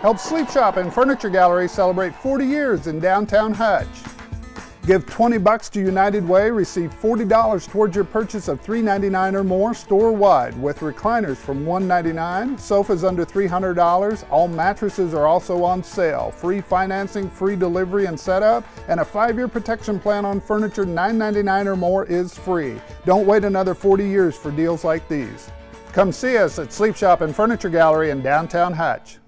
Help Sleep Shoppe Furniture Gallery celebrate 40 years in downtown Hutch. Give $20 to United Way, receive $40 towards your purchase of $3.99 or more store-wide, with recliners from $1.99, sofas under $300, all mattresses are also on sale, free financing, free delivery and setup, and a 5-year protection plan on furniture $9.99 or more is free. Don't wait another 40 years for deals like these. Come see us at Sleep Shoppe Furniture Gallery in downtown Hutch.